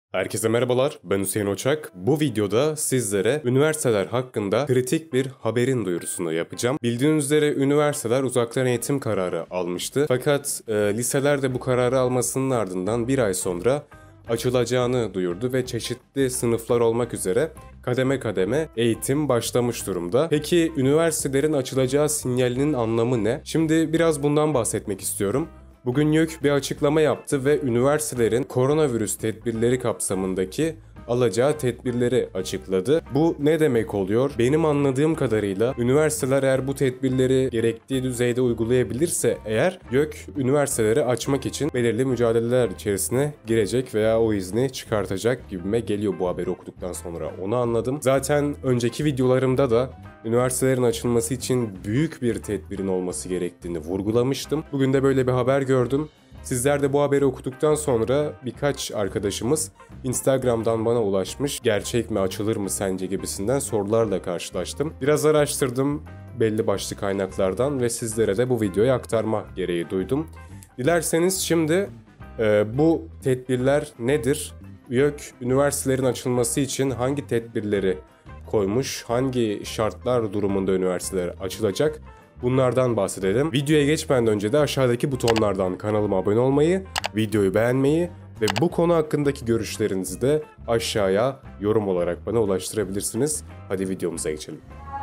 Herkese merhabalar, ben Hüseyin Oçak. Bu videoda sizlere üniversiteler hakkında kritik bir haberin duyurusunu yapacağım. Bildiğiniz üzere üniversiteler uzaktan eğitim kararı almıştı. Fakat liseler de bu kararı almasının ardından bir ay sonra açılacağını duyurdu ve çeşitli sınıflar olmak üzere kademe kademe eğitim başlamış durumda. Peki üniversitelerin açılacağı sinyalinin anlamı ne? Şimdi biraz bundan bahsetmek istiyorum. Bugün YÖK bir açıklama yaptı ve üniversitelerin koronavirüs tedbirleri kapsamındaki alacağı tedbirleri açıkladı. Bu ne demek oluyor? Benim anladığım kadarıyla üniversiteler eğer bu tedbirleri gerektiği düzeyde uygulayabilirse eğer YÖK üniversiteleri açmak için belirli mücadeleler içerisine girecek veya o izni çıkartacak gibime geliyor bu haberi okuduktan sonra. Onu anladım. Zaten önceki videolarımda da üniversitelerin açılması için büyük bir tedbirin olması gerektiğini vurgulamıştım. Bugün de böyle bir haber gördüm. Sizler de bu haberi okuduktan sonra birkaç arkadaşımız Instagram'dan bana ulaşmış. Gerçek mi, açılır mı sence gibisinden sorularla karşılaştım. Biraz araştırdım belli başlı kaynaklardan ve sizlere de bu videoyu aktarma gereği duydum. Dilerseniz şimdi bu tedbirler nedir? YÖK üniversitelerin açılması için hangi tedbirleri koymuş, hangi şartlar durumunda üniversiteler açılacak? Bunlardan bahsedelim. Videoya geçmeden önce de aşağıdaki butonlardan kanalıma abone olmayı, videoyu beğenmeyi ve bu konu hakkındaki görüşlerinizi de aşağıya yorum olarak bana ulaştırabilirsiniz. Hadi videomuza geçelim.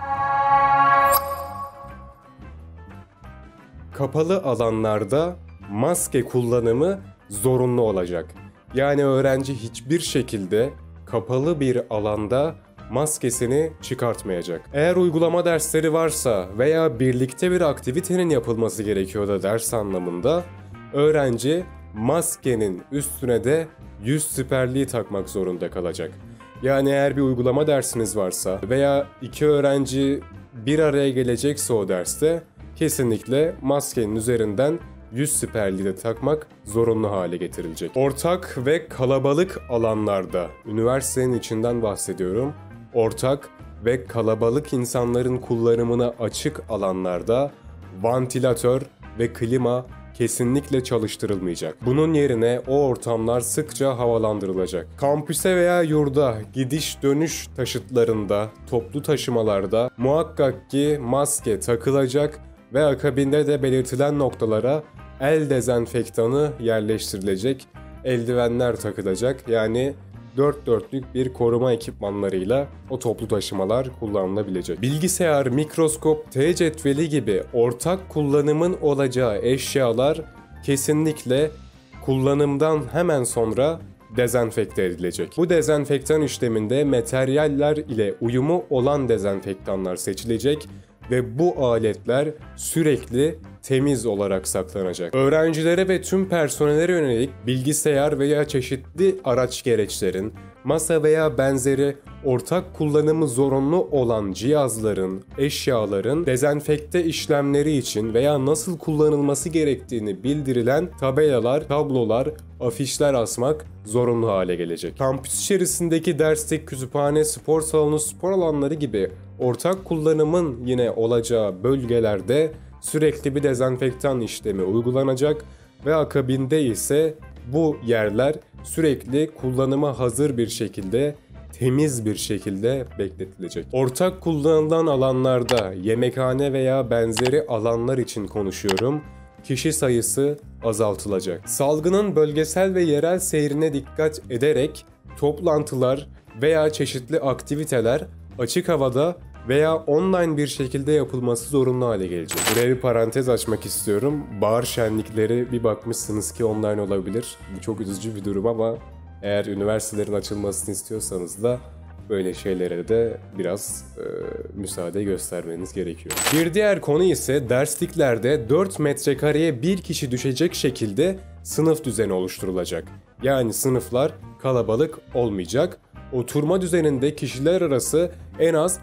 Kapalı alanlarda maske kullanımı zorunlu olacak. Yani öğrenci hiçbir şekilde kapalı bir alanda maskesini çıkartmayacak. Eğer uygulama dersleri varsa veya birlikte bir aktivitenin yapılması gerekiyor da ders anlamında, öğrenci maskenin üstüne de yüz siperliği takmak zorunda kalacak. Yani eğer bir uygulama dersiniz varsa veya iki öğrenci bir araya gelecekse o derste kesinlikle maskenin üzerinden yüz siperliği de takmak zorunlu hale getirilecek. Ortak ve kalabalık alanlarda, üniversitenin içinden bahsediyorum, ortak ve kalabalık insanların kullanımına açık alanlarda vantilatör ve klima kesinlikle çalıştırılmayacak. Bunun yerine o ortamlar sıkça havalandırılacak. Kampüse veya yurda gidiş dönüş taşıtlarında, toplu taşımalarda muhakkak ki maske takılacak ve akabinde de belirtilen noktalara el dezenfektanı yerleştirilecek, eldivenler takılacak. Yani dört dörtlük bir koruma ekipmanlarıyla o toplu taşımalar kullanılabilecek. Bilgisayar, mikroskop, T cetveli gibi ortak kullanımın olacağı eşyalar kesinlikle kullanımdan hemen sonra dezenfekte edilecek. Bu dezenfektan işleminde materyaller ile uyumu olan dezenfektanlar seçilecek ve bu aletler sürekli temiz olarak saklanacak. Öğrencilere ve tüm personele yönelik bilgisayar veya çeşitli araç gereçlerin, masa veya benzeri ortak kullanımı zorunlu olan cihazların, eşyaların dezenfekte işlemleri için veya nasıl kullanılması gerektiğini bildirilen tabelalar, tablolar, afişler asmak zorunlu hale gelecek. Kampüs içerisindeki derslik, kütüphane, spor salonu, spor alanları gibi ortak kullanımın yine olacağı bölgelerde sürekli bir dezenfektan işlemi uygulanacak ve akabinde ise bu yerler sürekli kullanıma hazır bir şekilde, temiz bir şekilde bekletilecek. Ortak kullanılan alanlarda, yemekhane veya benzeri alanlar için konuşuyorum, kişi sayısı azaltılacak. Salgının bölgesel ve yerel seyrine dikkat ederek toplantılar veya çeşitli aktiviteler açık havada veya online bir şekilde yapılması zorunlu hale gelecek. Buraya bir parantez açmak istiyorum. Bahar şenlikleri bir bakmışsınız ki online olabilir. Bu çok üzücü bir durum ama eğer üniversitelerin açılmasını istiyorsanız da böyle şeylere de biraz müsaade göstermeniz gerekiyor. Bir diğer konu ise dersliklerde 4 metrekareye bir kişi düşecek şekilde sınıf düzeni oluşturulacak. Yani sınıflar kalabalık olmayacak. Oturma düzeninde kişiler arası en az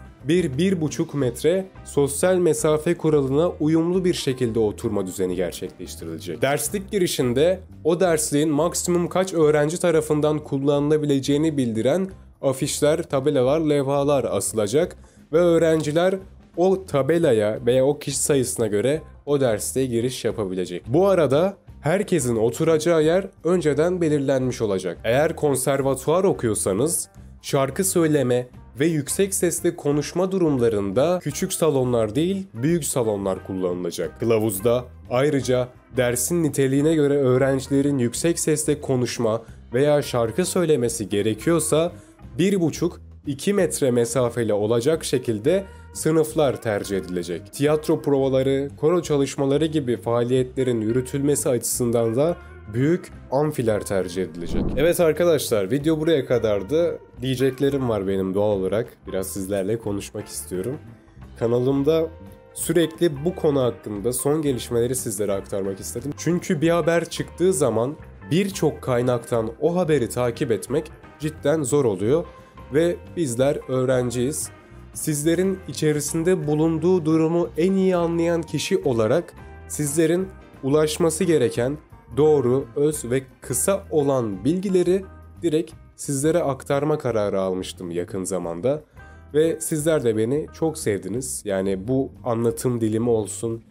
1-1,5 metre sosyal mesafe kuralına uyumlu bir şekilde oturma düzeni gerçekleştirilecek. Derslik girişinde o dersliğin maksimum kaç öğrenci tarafından kullanılabileceğini bildiren afişler, tabelalar, levhalar asılacak ve öğrenciler o tabelaya veya o kişi sayısına göre o derste giriş yapabilecek. Bu arada Herkesin oturacağı yer önceden belirlenmiş olacak. Eğer konservatuvar okuyorsanız şarkı söyleme ve yüksek sesle konuşma durumlarında küçük salonlar değil, büyük salonlar kullanılacak. Kılavuzda ayrıca dersin niteliğine göre öğrencilerin yüksek sesle konuşma veya şarkı söylemesi gerekiyorsa 1,5-2 metre mesafeli olacak şekilde sınıflar tercih edilecek. Tiyatro provaları, koro çalışmaları gibi faaliyetlerin yürütülmesi açısından da büyük amfiler tercih edilecek. Evet arkadaşlar, video buraya kadardı. Diyeceklerim var benim doğal olarak. Biraz sizlerle konuşmak istiyorum. Kanalımda sürekli bu konu hakkında son gelişmeleri sizlere aktarmak istedim. Çünkü bir haber çıktığı zaman birçok kaynaktan o haberi takip etmek cidden zor oluyor. Ve bizler öğrenciyiz. Sizlerin içerisinde bulunduğu durumu en iyi anlayan kişi olarak sizlerin ulaşması gereken doğru, öz ve kısa olan bilgileri direkt sizlere aktarma kararı almıştım yakın zamanda. Ve sizler de beni çok sevdiniz. Yani bu anlatım dilimi olsun,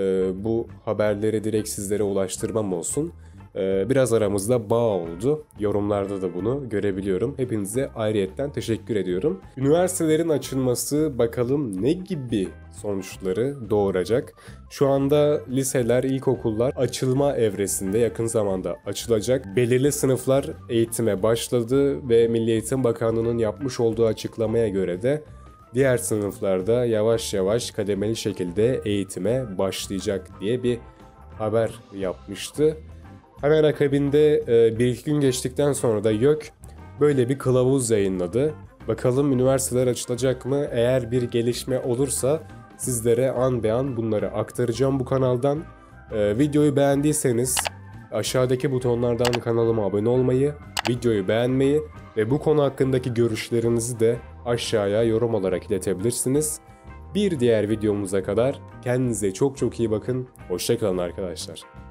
bu haberleri direkt sizlere ulaştırmam olsun. Biraz aramızda bağ oldu. Yorumlarda da bunu görebiliyorum. Hepinize ayrıyetten teşekkür ediyorum. Üniversitelerin açılması bakalım ne gibi sonuçları doğuracak. Şu anda liseler, ilkokullar açılma evresinde, yakın zamanda açılacak. Belirli sınıflar eğitime başladı ve Milli Eğitim Bakanlığı'nın yapmış olduğu açıklamaya göre de diğer sınıflarda yavaş yavaş kademeli şekilde eğitime başlayacak diye bir haber yapmıştı. Hemen akabinde bir iki gün geçtikten sonra da YÖK böyle bir kılavuz yayınladı. Bakalım üniversiteler açılacak mı? Eğer bir gelişme olursa sizlere an be an bunları aktaracağım bu kanaldan. Videoyu beğendiyseniz aşağıdaki butonlardan kanalıma abone olmayı, videoyu beğenmeyi ve bu konu hakkındaki görüşlerinizi de aşağıya yorum olarak iletebilirsiniz. Bir diğer videomuza kadar kendinize çok çok iyi bakın. Hoşça kalın arkadaşlar.